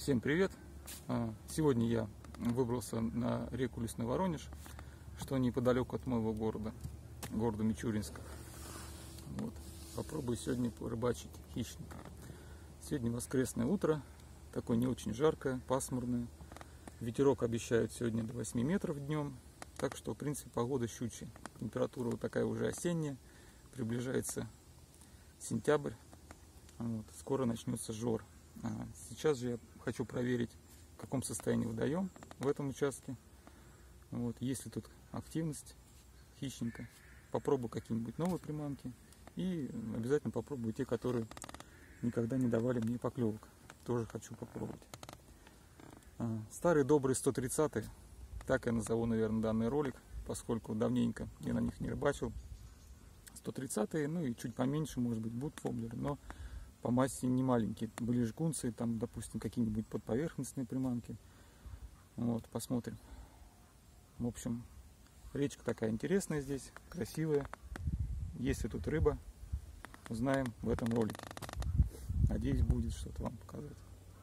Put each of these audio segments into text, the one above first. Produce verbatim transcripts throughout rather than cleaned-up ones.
Всем привет! Сегодня я выбрался на реку Лесной Воронеж, что неподалеку от моего города, города Мичуринска. Вот. Попробую сегодня порыбачить хищника. Сегодня воскресное утро, такое не очень жаркое, пасмурное. Ветерок обещает сегодня до восьми метров днем, так что в принципе погода щучья. Температура вот такая уже осенняя, приближается сентябрь, вот. Скоро начнется жор. Сейчас же я хочу проверить, в каком состоянии водоем в этом участке. Вот. Есть ли тут активность хищника. Попробую какие-нибудь новые приманки. И обязательно попробую те, которые никогда не давали мне поклевок. Тоже хочу попробовать. Старые добрые сто тридцатые. Так я назову, наверное, данный ролик, поскольку давненько я на них не рыбачил. сто тридцатые, ну и чуть поменьше, может быть, будут воблеры, но по массе не маленькие. Были жгунцы, там, допустим, какие-нибудь подповерхностные приманки. Вот, посмотрим. В общем, речка такая интересная здесь, красивая. Есть ли тут рыба, узнаем в этом ролике. Надеюсь, будет что-то вам показать.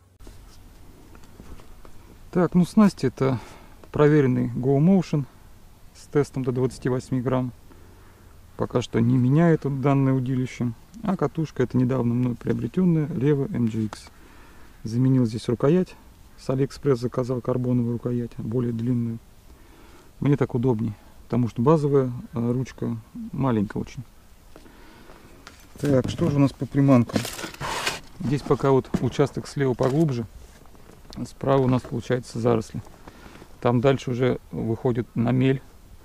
Так, ну снасти это проверенный Go Motion с тестом до двадцати восьми грамм. Пока что не меняет данное удилище. А катушка это недавно мной приобретенная Revo эм джи икс. Заменил здесь рукоять. С Алиэкспресс заказал карбоновую рукоять, более длинную. Мне так удобнее, потому что базовая ручка маленькая очень. Так, что же у нас по приманкам? Здесь пока вот участок слева поглубже. Справа у нас получается заросли. Там дальше уже выходит на мель.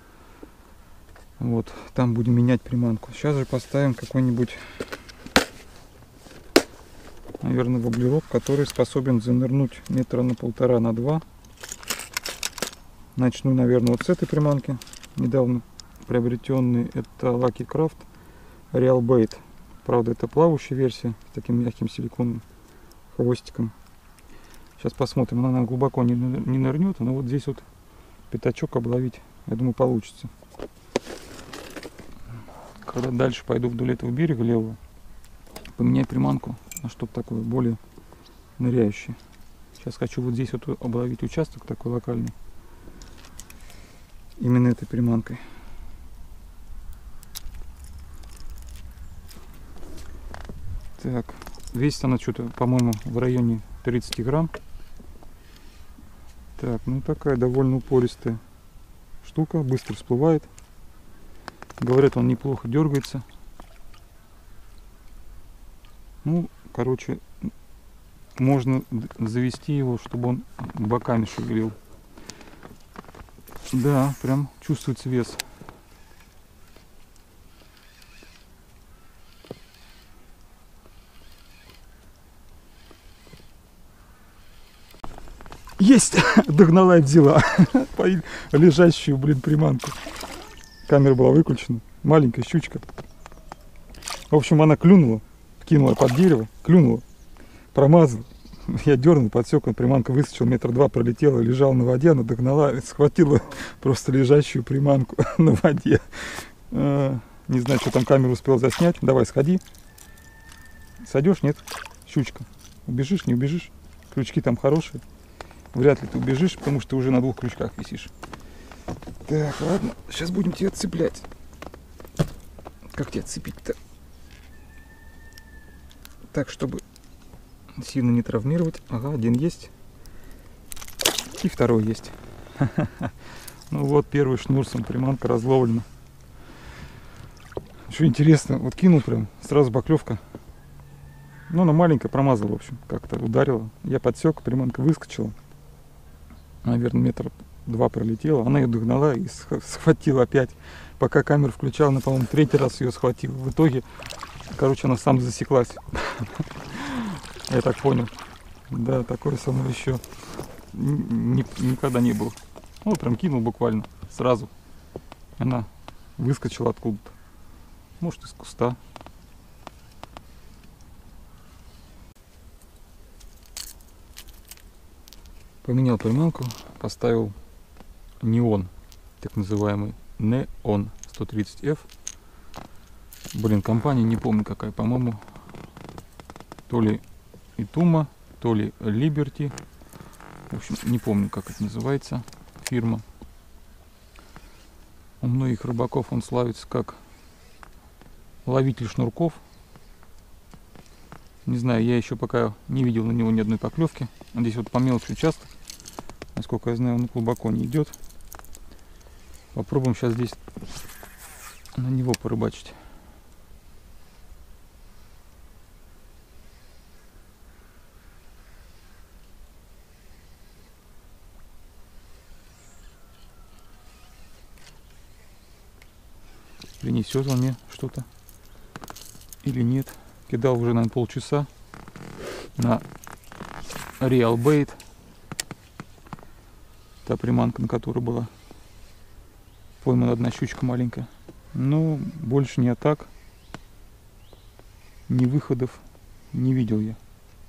Вот, там будем менять приманку. Сейчас же поставим какой-нибудь, наверное, воблерок, который способен занырнуть метра на полтора, на два. Начну, наверное, вот с этой приманки. Недавно приобретенный. Это Lucky Craft Real Bait. Правда, это плавающая версия с таким мягким силиконовым хвостиком. Сейчас посмотрим. Она глубоко не нырнет, но вот здесь вот пятачок обловить, я думаю, получится. Когда дальше пойду вдоль этого берега левого, поменять приманку на что-то такое более ныряющее. Сейчас хочу вот здесь вот обловить участок такой локальный. Именно этой приманкой. Так, весит она что-то, по-моему, в районе тридцати грамм. Так, ну такая довольно упористая штука, быстро всплывает. Говорят, он неплохо дергается. Ну, короче, можно завести его, чтобы он боками шевелил. Да, прям чувствуется вес. Есть! Догнала и взяла лежащую, блин, приманку. Камера была выключена. Маленькая щучка. В общем, она клюнула. Кинула под дерево. Клюнула. Промазала. Я дернул, подсек. Приманка выскочила. Метр два пролетела. Лежала на воде. Она догнала. Схватила просто лежащую приманку на воде. А, не знаю, что там камера успела заснять. Давай, сходи. Сойдешь? Нет? Щучка. Убежишь? Не убежишь? Крючки там хорошие. Вряд ли ты убежишь, потому что ты уже на двух крючках висишь. Так, ладно, сейчас будем тебя отцеплять. Как тебя отцепить-то? Так, чтобы сильно не травмировать. Ага, один есть. И второй есть. Ну вот, первый шнурсом приманка разловлена. Что интересно, вот кинул прям, сразу поклевка. Ну, она маленькая, промазала, в общем, как-то ударила. Я подсек, приманка выскочила. Наверное, метр два пролетела, она ее догнала и схватила опять. Пока камеру включал, она, по-моему, третий раз ее схватила. В итоге, короче, она сам засеклась. Я так понял. Да, такое со мной еще никогда не было. Ну, прям кинул буквально сразу. Она выскочила откуда-то. Может, из куста. Поменял приманку, поставил неон, так называемый неон сто тридцать эф. Блин, компания не помню какая, по-моему, то ли Итума, то ли Liberty. В общем, не помню, как это называется, фирма. У многих рыбаков он славится как ловитель шнурков. Не знаю, я еще пока не видел на него ни одной поклевки. Здесь вот по мелочи участок. Насколько я знаю, он глубоко не идет. Попробуем сейчас здесь на него порыбачить. Принесет он мне что-то или нет. Кидал уже, наверное, полчаса на Real Bait. Та приманка, на которой была поймана одна щучка маленькая. Но больше ни атак, ни выходов не видел я.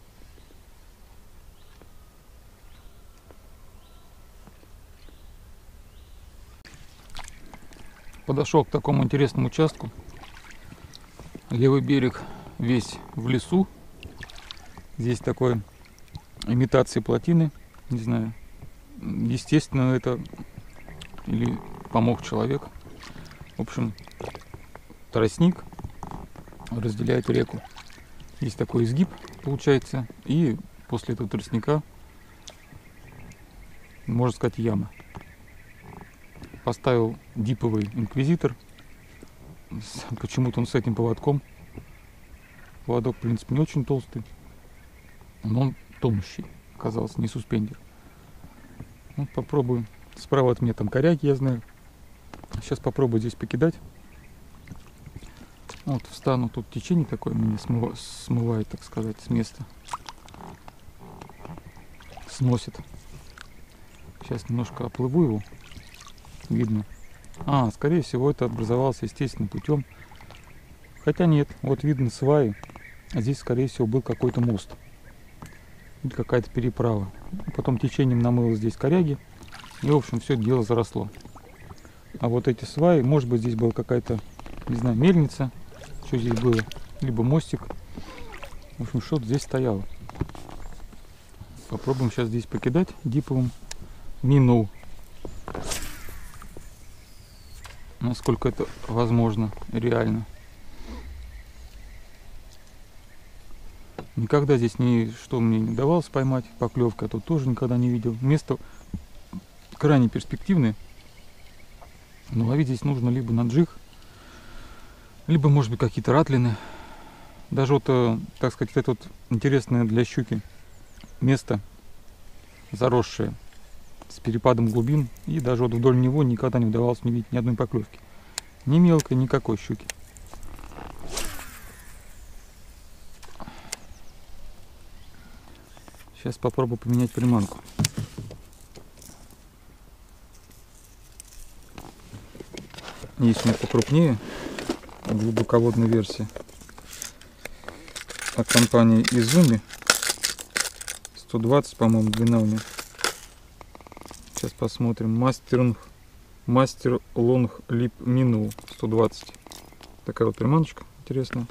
Подошел к такому интересному участку. Левый берег весь в лесу. Здесь такой имитация плотины. Не знаю. Естественно, это или помог человек. В общем, тростник разделяет реку. Есть такой изгиб, получается. И после этого тростника, можно сказать, яма. Поставил диповый инквизитор. Почему-то он с этим поводком. Поводок, в принципе, не очень толстый. Но он тонущий. Оказался, не суспендер. Вот попробую. Справа от меня там коряги, я знаю. Сейчас попробую здесь покидать. Вот встану. Тут течение такое меня смыва, смывает, так сказать, с места. Сносит. Сейчас немножко оплыву его. Видно. А, скорее всего, это образовался естественным путем. Хотя нет, вот видно сваи. А здесь, скорее всего, был какой-то мост. Или какая-то переправа. Потом течением намыло здесь коряги. И, в общем, все дело заросло. А вот эти сваи, может быть, здесь была какая-то, не знаю, мельница. Что здесь было? Либо мостик. В общем, что-то здесь стояло. Попробуем сейчас здесь покидать диповым миноу. Насколько это возможно, реально. Никогда здесь ни что мне не давалось поймать, поклевка, я тут тоже никогда не видел. Место крайне перспективное, но ловить здесь нужно либо на джиг, либо, может быть, какие-то ратлины. Даже вот, так сказать, это вот интересное для щуки место, заросшее, с перепадом глубин, и даже вот вдоль него никогда не удавалось мне видеть ни одной поклевки. Ни мелкой, никакой щуки. Сейчас попробую поменять приманку. Есть у меня покрупнее, глубоководная версия от компании Izumi. сто двадцать, по-моему, длина у нее. Сейчас посмотрим. Мастер, Мастер Лонг Лип Миноу сто двадцать. Такая вот приманочка интересная.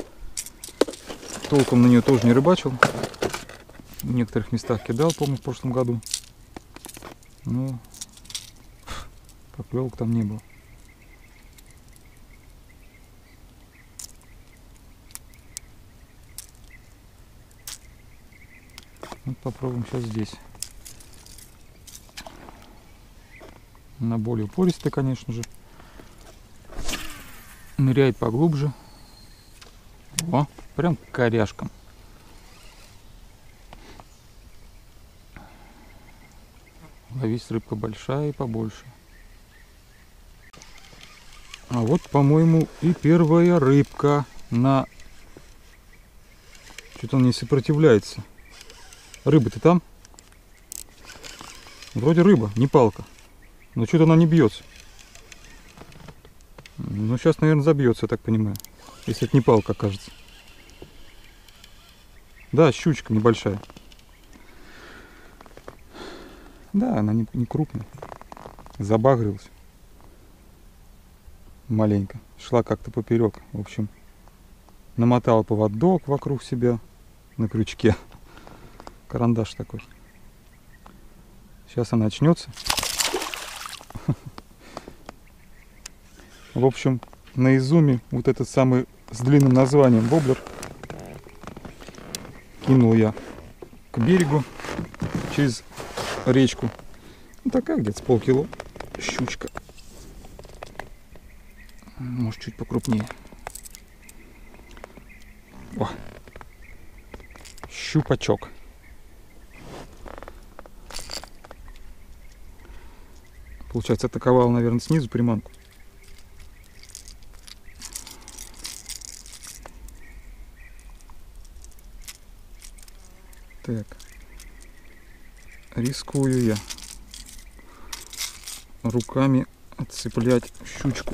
Толком на нее тоже не рыбачил. В некоторых местах кидал, помню, в прошлом году. Но поклевок там не было. Вот попробуем сейчас здесь. На более пористый, конечно же. Ныряет поглубже. О, прям к коряшкам. Ловись рыбка большая и побольше. А вот, по-моему, и первая рыбка на... Что-то он не сопротивляется. Рыба-то там? Вроде рыба, не палка. Но что-то она не бьется. Ну, сейчас, наверное, забьется, я так понимаю. Если это не палка, кажется. Да, щучка небольшая. Да, она не, не крупная. Забагрилась. Маленько. Шла как-то поперек. В общем, намотала поводок вокруг себя на крючке. карандаш такой. Сейчас она очнется. В общем, на изуме вот этот самый с длинным названием воблер кинул я к берегу через речку. Ну, такая где-то с полкило щучка. Может, чуть покрупнее. О, щупачок. Получается, атаковал, наверное, снизу приманку. Так. Рискую я руками отцеплять щучку.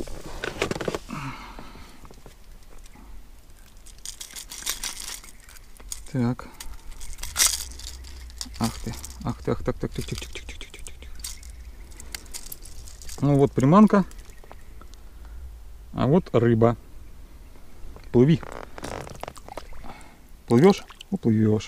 Так. Ах ты. Ах ты, ах так, так, тихо, тихо, тихо, тихо, тихо, тихо, тихо. Ну вот приманка. А вот рыба. Плыви. Плывешь? Уплывешь.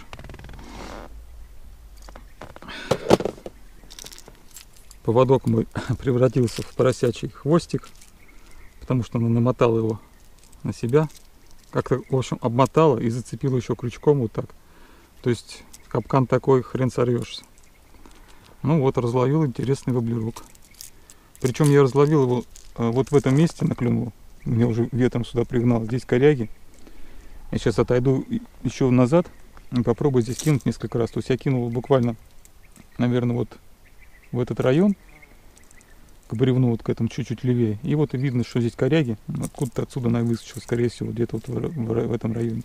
Поводок мой превратился в поросячий хвостик, потому что она намотала его на себя. Как-то, в общем, обмотала и зацепила еще крючком вот так. То есть капкан такой, хрен сорвешься. Ну вот, разловил интересный воблерок. Причем я разловил его вот в этом месте, наклюнул. Меня уже ветром сюда пригнал. Здесь коряги. Я сейчас отойду еще назад и попробую здесь кинуть несколько раз. То есть я кинул буквально, наверное, вот в этот район, к бревну, вот к этому чуть-чуть левее. И вот и видно, что здесь коряги. Откуда-то отсюда она выскочила, скорее всего, где-то вот в, в, в этом районе.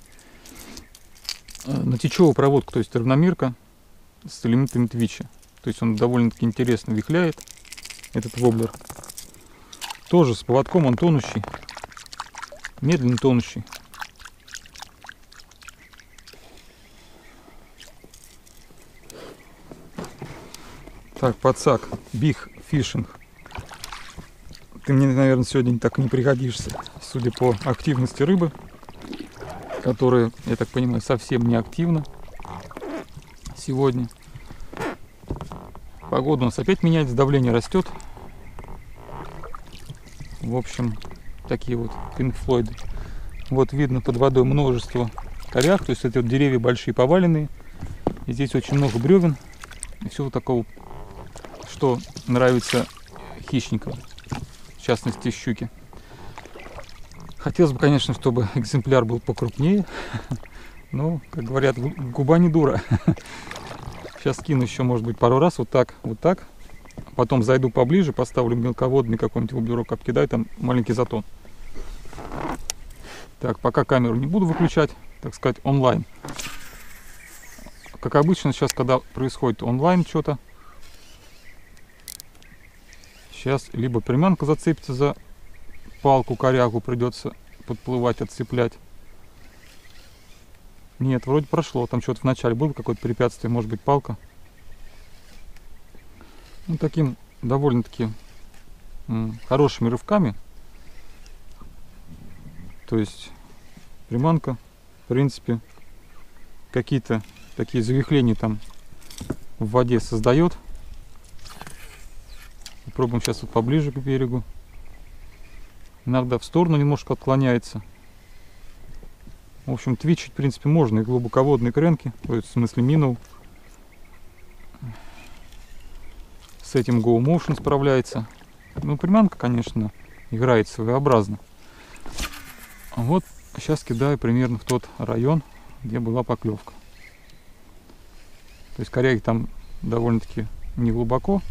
На течевую проводку, то есть равномерка с элементами твича. То есть он довольно-таки интересно вихляет, этот воблер. Тоже с поводком он тонущий, медленно тонущий. Так, подсак, биг фишинг. Ты мне, наверное, сегодня так не пригодишься, судя по активности рыбы, которая, я так понимаю, совсем не активна сегодня. Погода у нас опять меняется, давление растет. В общем, такие вот пинк-флойды. Вот видно под водой множество коряг, то есть это вот деревья большие поваленные. И здесь очень много бревен и всего такого, что нравится хищникам, в частности щуки. Хотелось бы, конечно, чтобы экземпляр был покрупнее, но, как говорят, губа не дура. Сейчас кину еще, может быть, пару раз вот так, вот так. Потом зайду поближе, поставлю мелководный какой-нибудь воблерок, обкидаю, там маленький затон. Так, пока камеру не буду выключать, так сказать, онлайн. Как обычно, сейчас, когда происходит онлайн что-то, сейчас либо приманка зацепится за палку, корягу, придется подплывать, отцеплять. Нет, вроде прошло. Там что-то вначале было, какое-то препятствие, может быть, палка. Ну, таким довольно-таки хорошими рывками. То есть приманка, в принципе, какие-то такие завихления там в воде создает. Попробуем сейчас вот поближе к берегу. Иногда в сторону немножко отклоняется. В общем, твичить, в принципе, можно и глубоководные кренки, то есть в смысле минул. С этим Go Motion справляется. Ну, приманка, конечно, играет своеобразно. Вот сейчас кидаю примерно в тот район, где была поклевка. То есть коряги там довольно-таки не глубоко.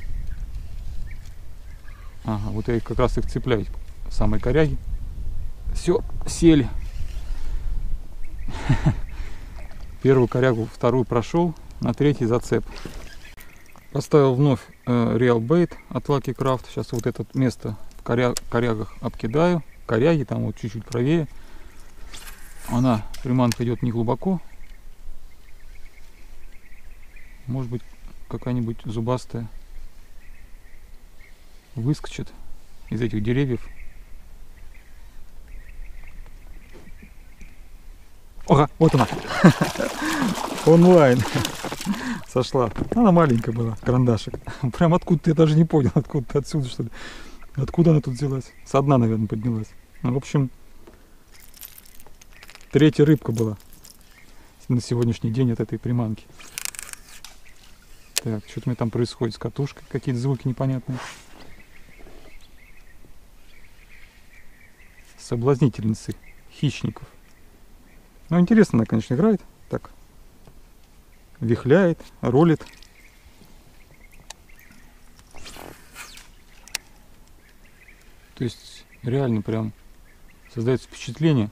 Ага, вот я как раз их цепляю, самые коряги. Все, сели. Первую корягу, вторую прошел, на третий зацеп. Поставил вновь э, Real Bait от Lucky Craft. Сейчас вот это место в коря корягах обкидаю. Коряги там вот чуть-чуть правее. Она, приманка идет не глубоко. Может быть, какая-нибудь зубастая выскочит из этих деревьев. Ага, вот она. Онлайн. Сошла. Она маленькая была, карандашик. Прям откуда-то, я даже не понял, откуда-то отсюда, что ли. Откуда она тут взялась? Со дна, наверное, поднялась. Ну, в общем, третья рыбка была на сегодняшний день от этой приманки. Так, что-то у меня там происходит с катушкой, какие-то звуки непонятные. Соблазнительницы хищников. Ну, интересно она, конечно, играет. Так, вихляет, ролит. То есть, реально прям создается впечатление,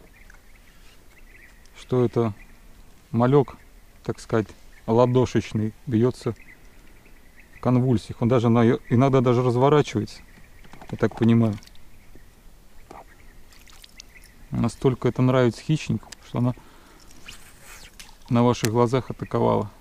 что это малек, так сказать, ладошечный, бьется в конвульсиях. Он даже иногда даже разворачивается, я так понимаю. Настолько это нравится хищнику, что она на ваших глазах атаковала.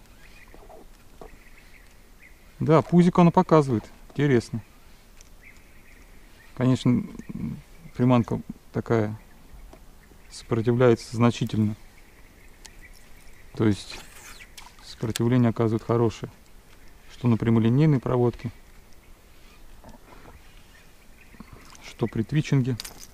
Да, пузик она показывает. Интересно. Конечно, приманка такая сопротивляется значительно. То есть сопротивление оказывает хорошее. Что на прямолинейной проводке, что при твичинге.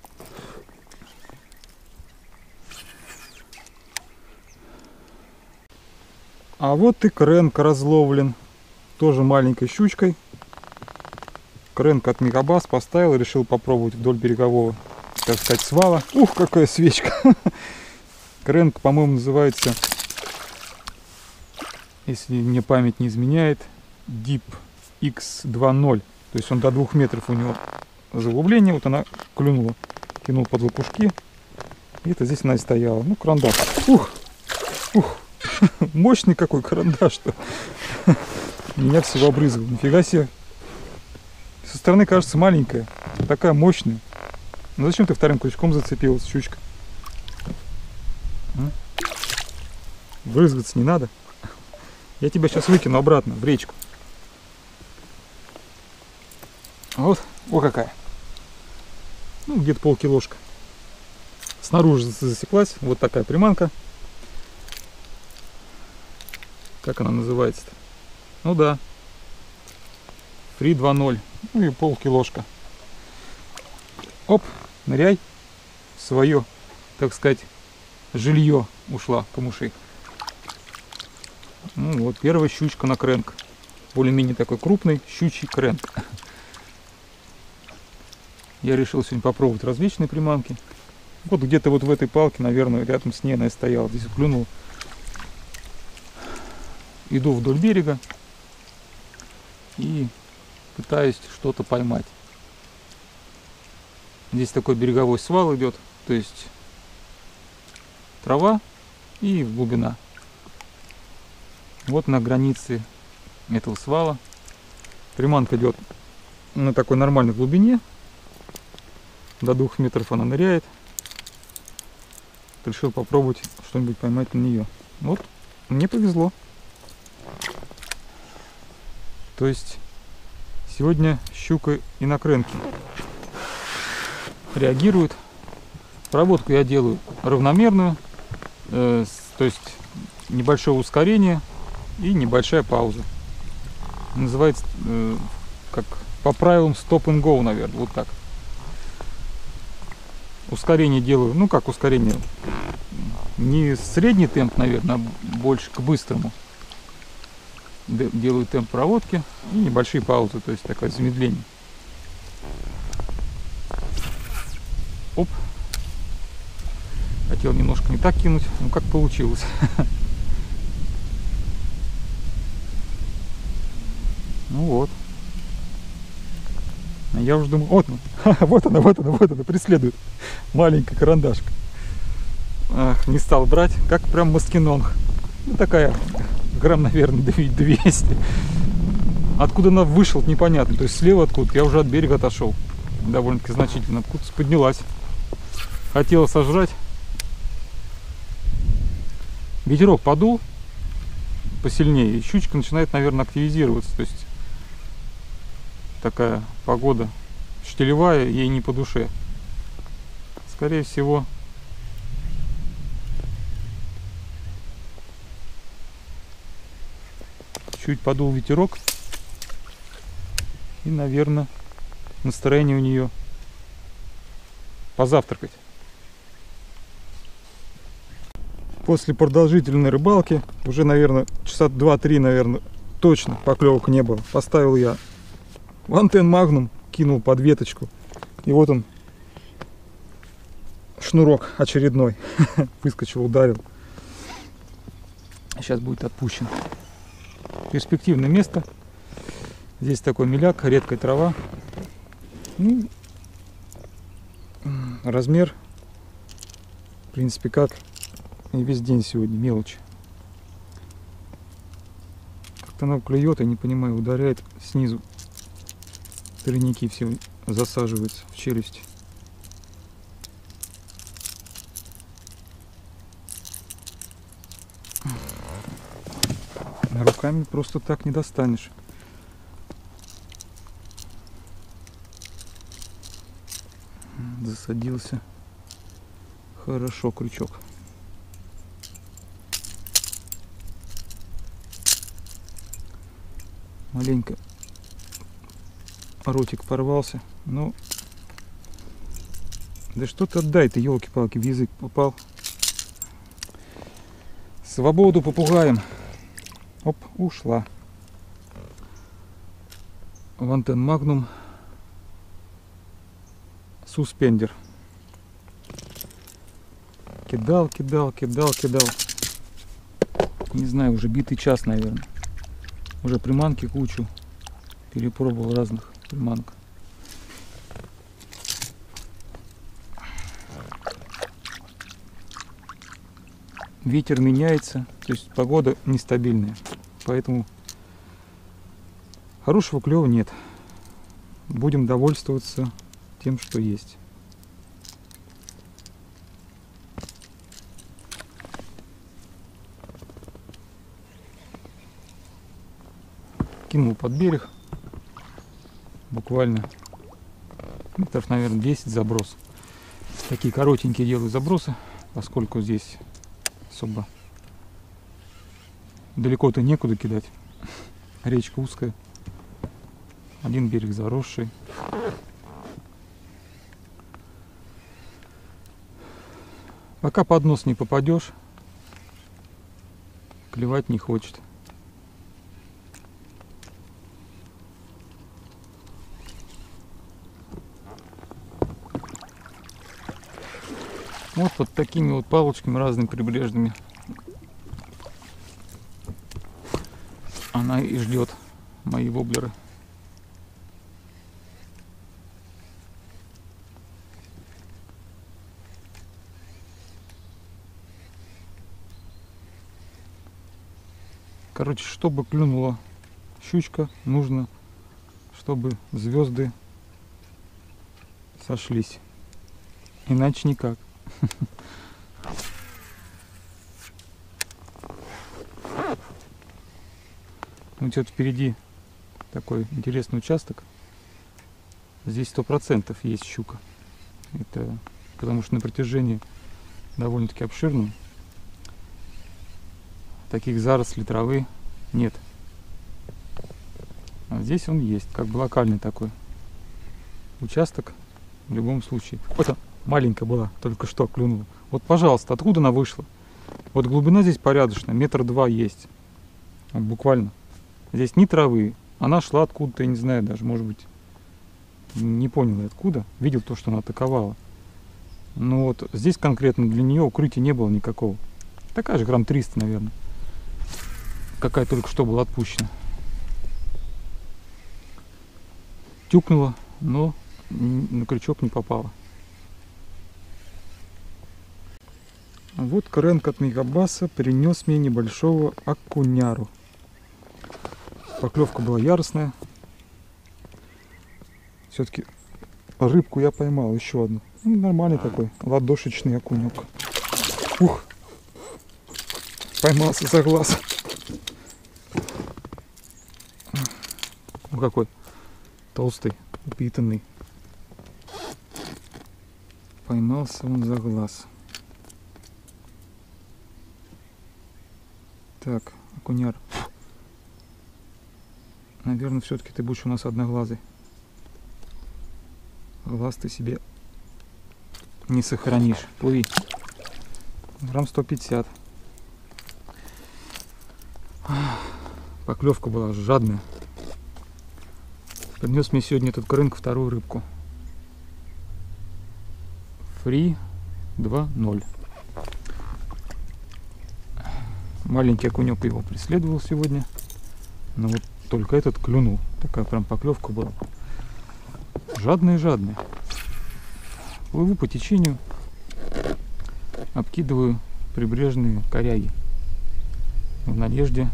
А вот и кренк разловлен. Тоже маленькой щучкой. Кренк от Мегабас поставил и решил попробовать вдоль берегового, так сказать, свала. Ух, какая свечка! Кренк, по-моему, называется, если мне память не изменяет, Deep икс два ноль. То есть он до двух метров у него заглубление. Вот она клюнула. Кинул под лопушки. И это здесь она и стояла. Ну, карандаш. Ух! Ух! Мощный какой карандаш-то. Меня всего обрызгал. Нифига себе. Со стороны кажется маленькая. Такая мощная. Ну зачем ты вторым крючком зацепилась, щучка? А? Брызгаться не надо. Я тебя сейчас выкину обратно в речку. Вот. О, какая. Ну, где-то полкилошка. Снаружи засеклась. Вот такая приманка. Как она называется-то? Ну да. Фри два ноль. Ну и полкилошка. Оп, ныряй. Свое, так сказать, жилье ушла камыши. Ну вот, первая щучка на кренк. Более-менее такой крупный щучий кренк. Я решил сегодня попробовать различные приманки. Вот где-то вот в этой палке, наверное, рядом с ней она и стояла. Здесь клюнул. Иду вдоль берега и пытаюсь что-то поймать. Здесь такой береговой свал идет, то есть трава и глубина. Вот на границе этого свала приманка идет на такой нормальной глубине. До двух метров она ныряет. Решил попробовать что-нибудь поймать на нее. Вот, мне повезло. То есть сегодня щука и на кренке реагирует. Проводку я делаю равномерную, э, то есть небольшое ускорение и небольшая пауза. Называется э, как по правилам stop and go, наверное, вот так. Ускорение делаю, ну как ускорение, не средний темп, наверное, а больше к быстрому. Делаю темп проводки и небольшие паузы, то есть такое замедление. Оп. Хотел немножко не так кинуть, ну как получилось. Ну вот. Я уже думаю, вот она, вот она, вот она, вот она, преследует. Маленькая карандашка. Ах, не стал брать, как прям маскинонг. Ну такая, грамм, наверное, двести. Откуда она вышла, непонятно. То есть слева откуда, я уже от берега отошел. Довольно-таки значительно. Откуда-то поднялась. Хотела сожрать. Ветерок подул посильнее, и щучка начинает, наверное, активизироваться. То есть такая погода штилевая, ей не по душе. Скорее всего, чуть подул ветерок. И, наверное, настроение у нее позавтракать. После продолжительной рыбалки, уже, наверное, часа два-три, наверное, точно поклевок не было. Поставил я Вантен Магнум, кинул под веточку. И вот он, шнурок очередной. Выскочил, ударил. Сейчас будет отпущен. Перспективное место. Здесь такой меляк, редкая трава. Ну, размер, в принципе, как и весь день сегодня, мелочь. Как-то она клюет, я не понимаю, ударяет снизу. Тройники все засаживаются в челюсть. Руками просто так не достанешь. Засадился хорошо крючок. Маленько ротик порвался, но да что ты отдай, ты, елки-палки, в язык попал. Свободу попугаем. Оп, ушла. Вантен Магнум суспендер. Кидал, кидал, кидал, кидал. Не знаю, уже битый час, наверное. Уже приманки кучу. Перепробовал разных приманок. Ветер меняется, то есть погода нестабильная. Поэтому хорошего клёва нет. Будем довольствоваться тем, что есть. Кинул под берег. Буквально метров, наверное, десять заброс. Такие коротенькие делаю забросы, поскольку здесь особо далеко-то некуда кидать. Речка узкая. Один берег заросший. Пока под нос не попадешь, клевать не хочет. Вот под такими вот палочками разными прибрежными она и ждет мои воблеры. Короче, чтобы клюнула щучка, нужно, чтобы звезды сошлись. Иначе никак. Вот вот впереди такой интересный участок. Здесь сто процентов есть щука. Это потому что на протяжении довольно-таки обширном таких зарослей травы нет. А здесь он есть, как бы локальный такой участок в любом случае. Вот маленькая была, только что клюнула. Вот, пожалуйста, откуда она вышла? Вот глубина здесь порядочная, метр два есть. Вот буквально. Здесь ни травы. Она шла откуда-то, я не знаю даже, может быть, не понял откуда. Видел то, что она атаковала. Но вот здесь конкретно для нее укрытия не было никакого. Такая же, грамм триста, наверное. Какая только что была отпущена. Тюкнула, но на крючок не попала. А вот Крэнк от Мегабаса принес мне небольшого окуняру. Поклевка была яростная. Все-таки рыбку я поймал, еще одну. Ну, нормальный такой ладошечный окунек. Ух! Поймался за глаз. Ну, какой толстый, упитанный. Поймался он за глаз. Так, окуняр. Наверное, все-таки ты будешь у нас одноглазый. Глаз ты себе не сохранишь. Плыви. Грамм сто пятьдесят. Поклевка была жадная. Принес мне сегодня этот крынк вторую рыбку. Фри два ноль. Маленький окунек его преследовал сегодня. Но вот только этот клюнул. Такая прям поклевка была. Жадная-жадная. Плыву по течению. Обкидываю прибрежные коряги. В надежде,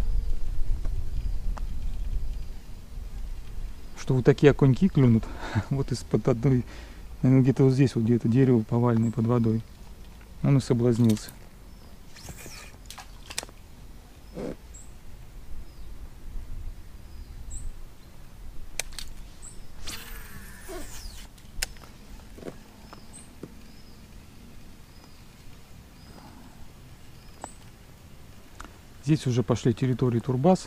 что вот такие окуньки клюнут. Вот из-под одной, наверное, где-то вот здесь, вот где-то дерево поваленное под водой. Он и соблазнился. Здесь уже пошли территории Турбас,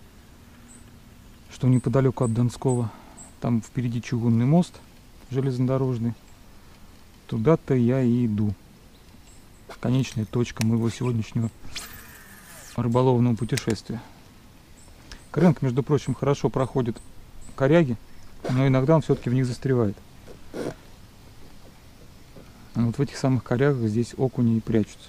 что неподалеку от Донского. Там впереди чугунный мост железнодорожный. Туда-то я и иду. Конечная точка моего сегодняшнего рыболовного путешествия. Крэнк, между прочим, хорошо проходит коряги, но иногда он все-таки в них застревает. Вот в этих самых корягах здесь окуни и прячутся.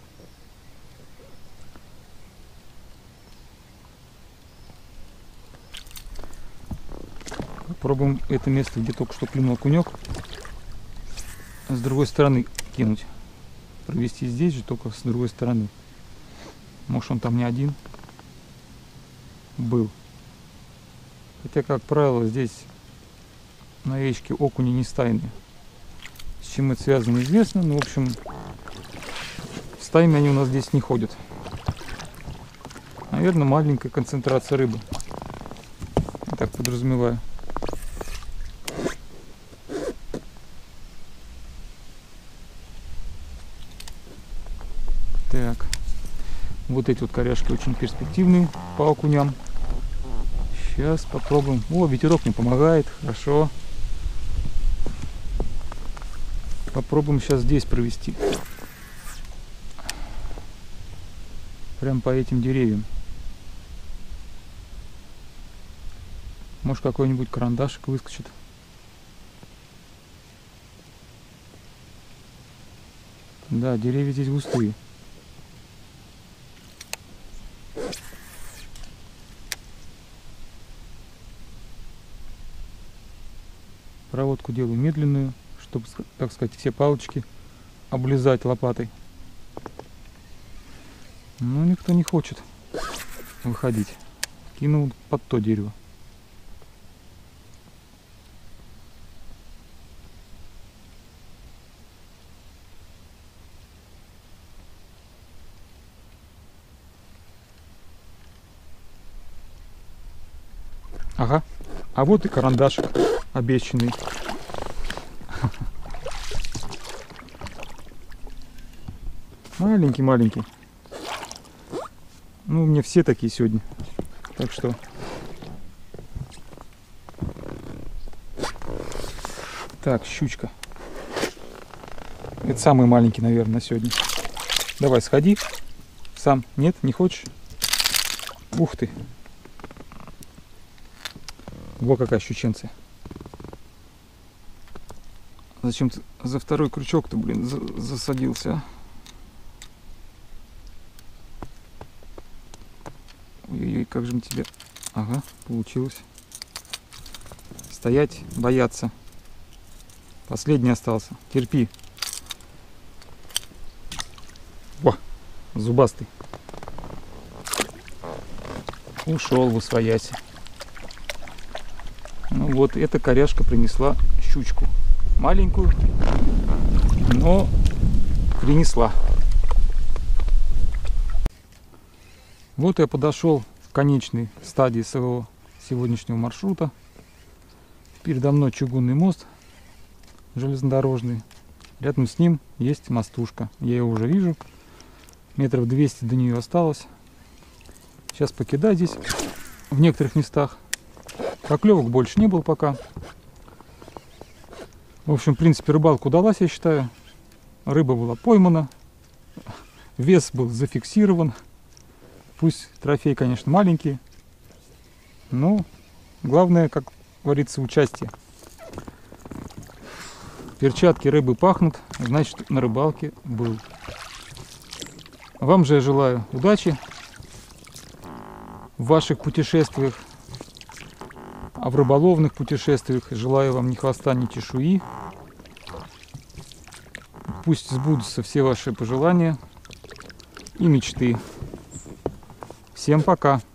Попробуем это место, где только что клюнул окунек, с другой стороны кинуть. Провести здесь же, только с другой стороны. Может, он там не один был. Хотя, как правило, здесь на речке окуни не стайные. С чем это связано, неизвестно. Но, в общем, стаями они у нас здесь не ходят. Наверное, маленькая концентрация рыбы. Я так подразумеваю. Так, вот эти вот коряшки очень перспективные по окуням. Сейчас попробуем. О, ветерок мне помогает, хорошо. Попробуем сейчас здесь провести. Прям по этим деревьям. Может, какой-нибудь карандашик выскочит. Да, деревья здесь густые. Проводку делаю медленную, чтобы, так сказать, все палочки облизать лопатой. Но никто не хочет выходить. Кинул под то дерево. Ага. А вот и карандашик обещанный. Маленький-маленький. Ну, у меня все такие сегодня. Так что... Так, щучка. Это самый маленький, наверное, на сегодня. Давай, сходи. Сам. Нет, не хочешь? Ух ты. Во какая щученция. Зачем ты за второй крючок-то, блин, за засадился, а? Ой-ой-ой, как же мне тебе... Ага, получилось. Стоять, бояться. Последний остался. Терпи. Во, зубастый. Ушел в усвояси. Ну вот, эта коряшка принесла щучку. Маленькую, но принесла. Вот я подошел к конечной стадии своего сегодняшнего маршрута. Передо мной чугунный мост железнодорожный. Рядом с ним есть мостушка. Я ее уже вижу. Метров двести до нее осталось. Сейчас покидаю здесь в некоторых местах. Поклевок больше не было пока. В общем, в принципе, рыбалка удалась, я считаю. Рыба была поймана. Вес был зафиксирован. Пусть трофей, конечно, маленький. Но главное, как говорится, участие. Перчатки рыбы пахнут, значит, на рыбалке был. Вам же я желаю удачи в ваших путешествиях, а в рыболовных путешествиях желаю вам ни хвоста, ни чешуи. Пусть сбудутся все ваши пожелания и мечты. Всем пока!